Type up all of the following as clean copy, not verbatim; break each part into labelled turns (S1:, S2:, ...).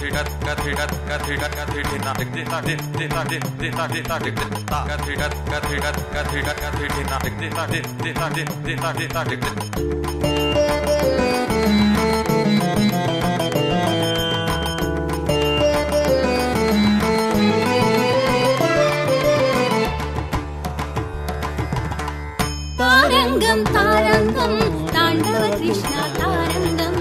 S1: तारंगम तारंगम तांडव कृष्ण तारंगम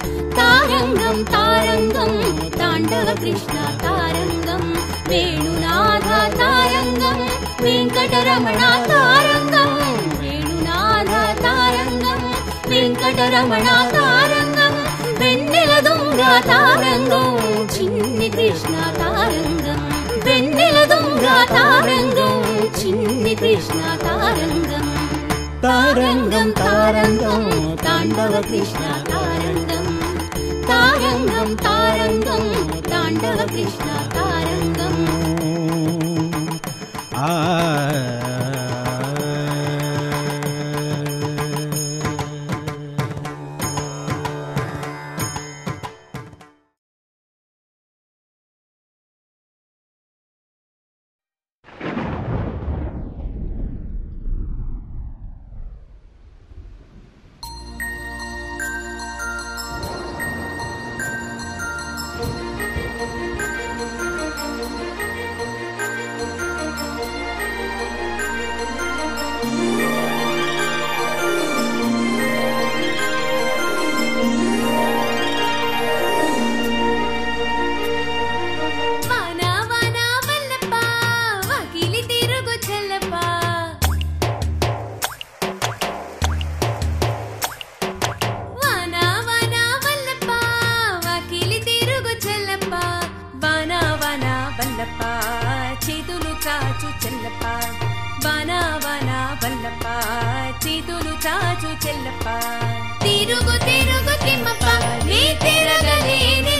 S1: तारंगम तारंगम तांडव कृष्ण तारंगम वेणुनाद तारंगम वेंकटरमण तारंगम वेणुनाद तारंगम वेंकटरमण तारंगम वेन्नेलदुंग तारंगम चिन्नि कृष्ण तारंगम वेन्नेलदुंग तारंगम चिन्नि कृष्ण तारंगम तारंगम तारंगम तांडव कृष्ण तारंगम तारंगम तारंगम तांडव कृष्ण तारंगम
S2: తిరుగు తిరుగు తిమ్మప్ప నీ తిరగలేని